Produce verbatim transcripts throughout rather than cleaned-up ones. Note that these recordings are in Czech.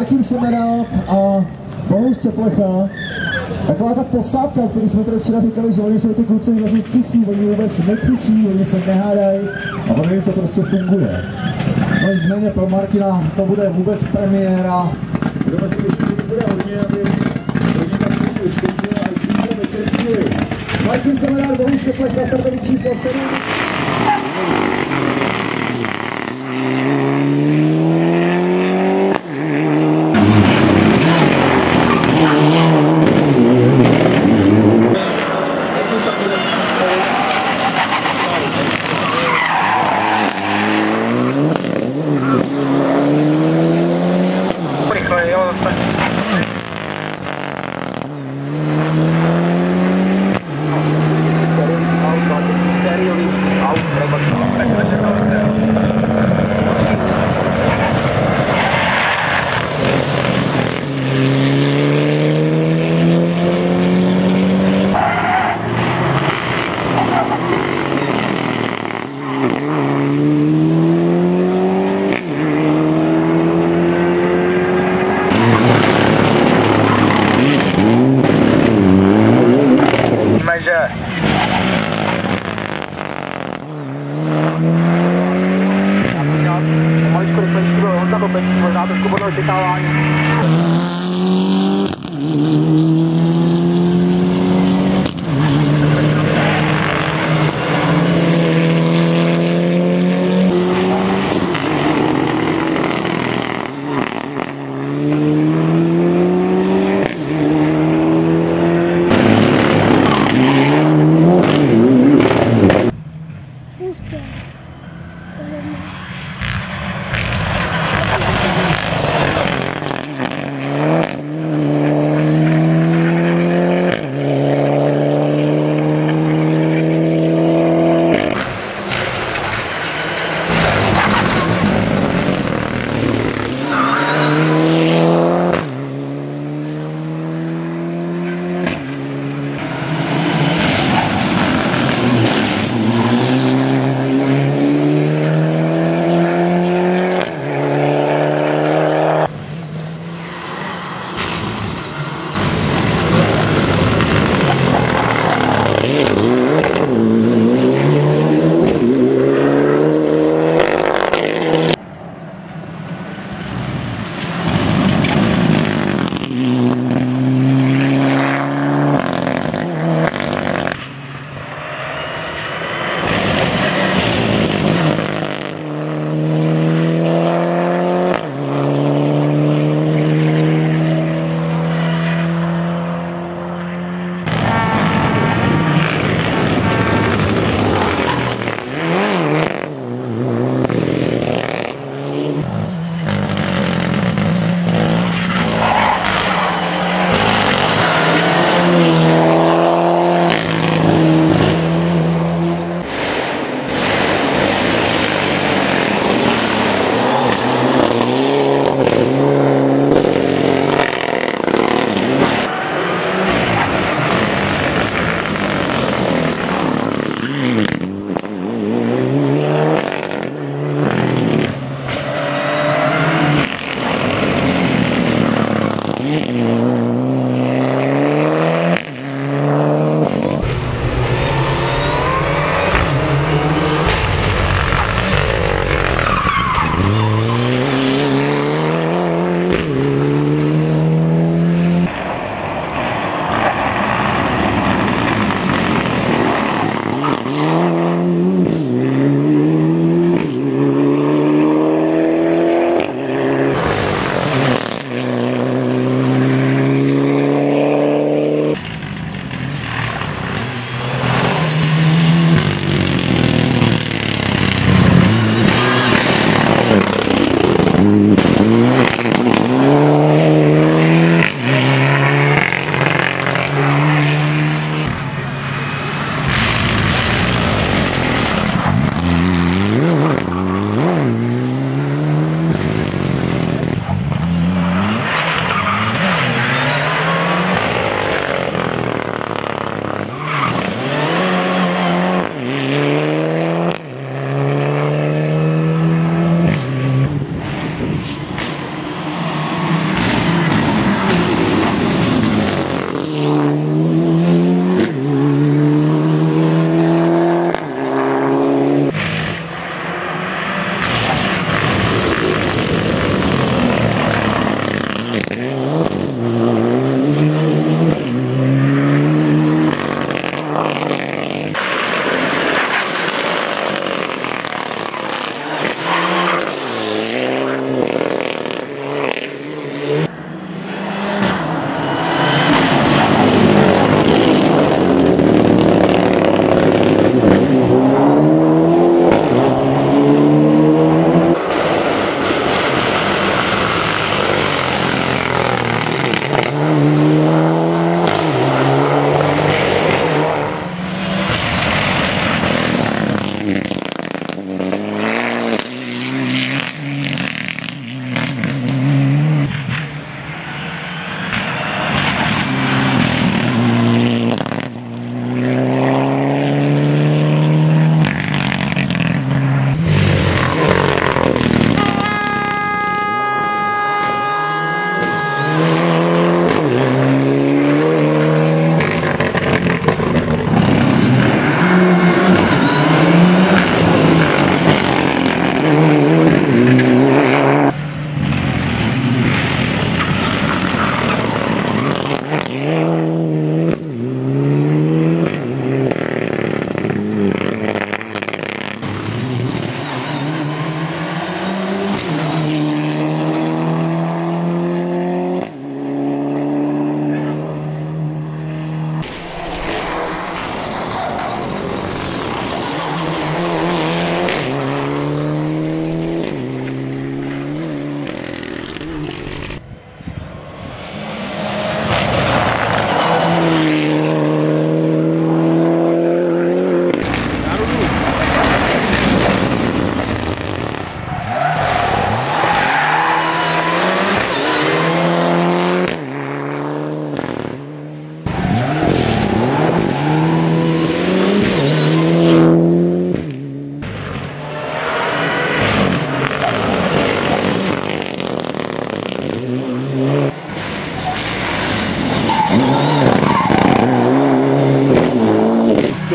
Martin Semerát a Bohuš Ceplecha. Taková ta posádka, o který jsme tady včera říkali, že oni jsou ty kluci vlastně tichý, oni vůbec nekřičí, oni se nehádají a ono jim to prostě funguje. No nicméně pro Martina to bude vůbec premiéra. Budeme si ještě bude hodně, aby rodina se vystřížila a zítra večer cíli. Martin Semerát, Bohuš Ceplecha, startový číslo sedm. Možná trošku podle očekávání.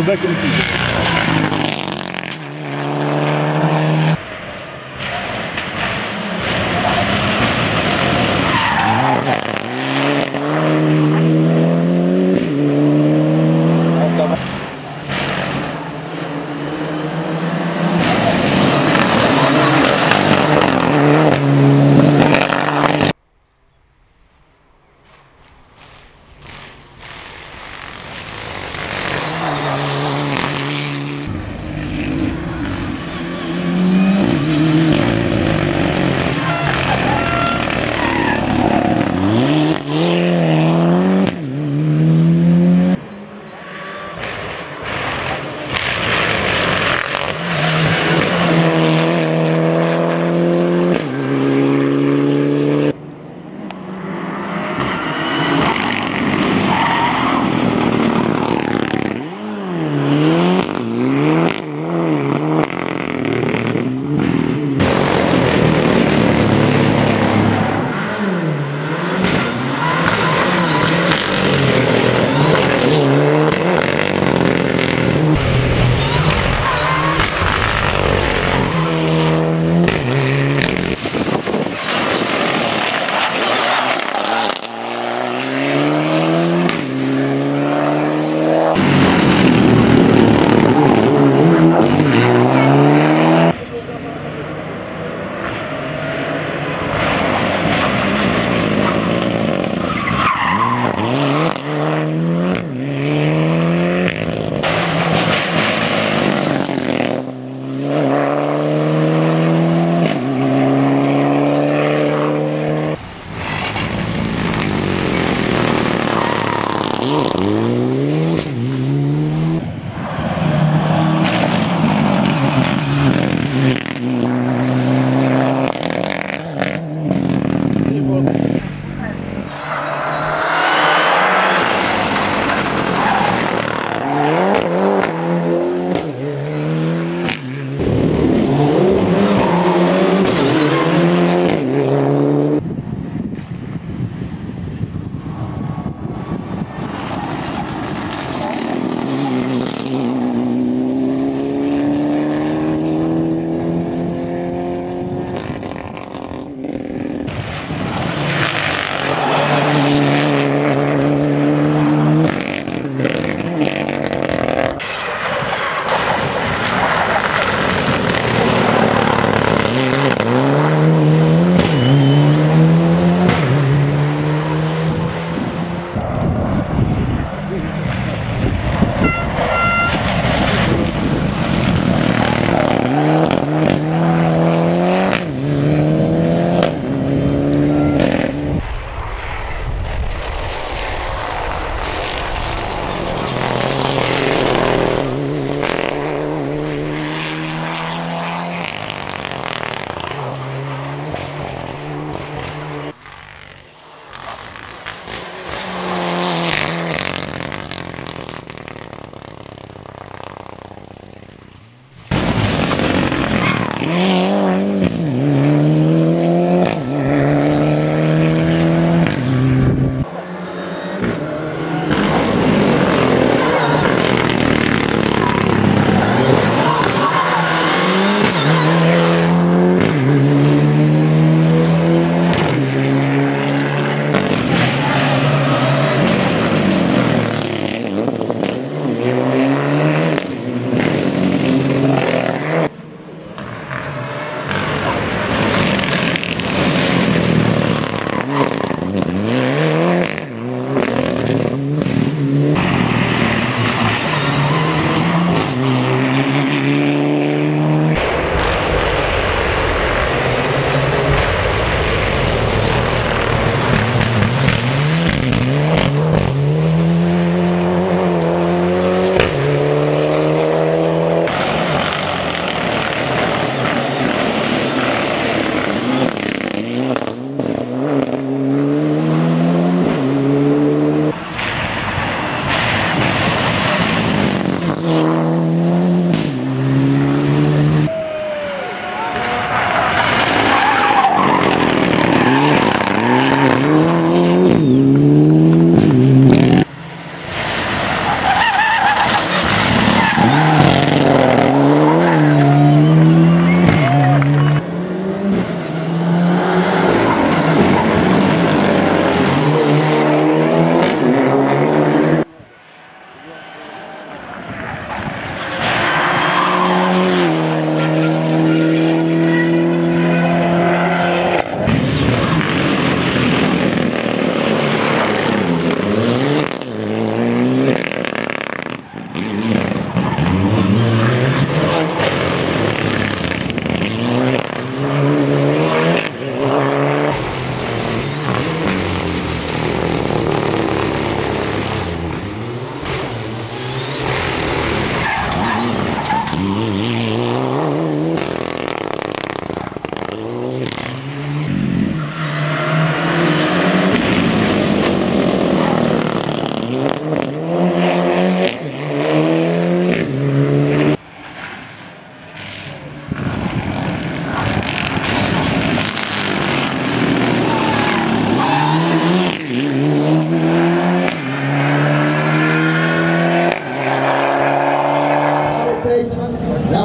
bude krutý.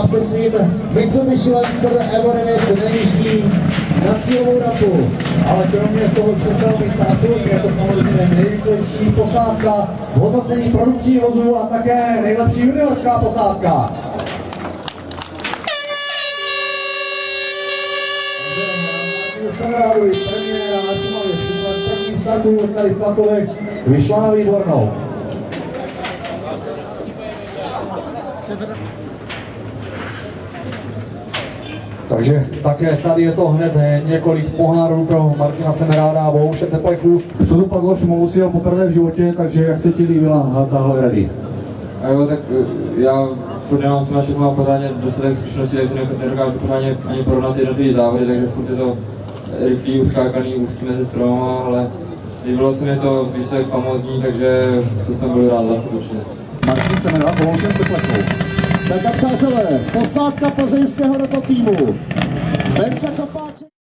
se svým Mitsubishi Lancer Evo devět nejíždí na cílovou rampu. Ale kromě toho čtvrtého místa na cílově je to samozřejmě nejrychlejší posádka v hodnocení produkčních vozů a také nejlepší juniorská posádka. Semerádu premiéra na Šumavě při prvním startu tady v Klatovech vyšla na výbornou. Takže také tady je to hned několik pohárů pro Martina Semeráda a Bohuše Teplechu. Už to tu pak o Šumavu si jel poprvé v životě, takže jak se ti líbila tahle rally? A jo, tak já furt nemám se na všechno pořádně dostatek zkušeností, takže nedokážu pořádně ani porovnat jednotlivé závody, takže furt je to rychlý, uskákaný, úzký mezi stromama, ale líbilo se mi to, víš, jak famózní, takže se sem budu rád zase určitě. Martin Semerád Bohušem Teplechou. Tak a přátelé, posádka plzeňského rototýmu. Venca Kopáček.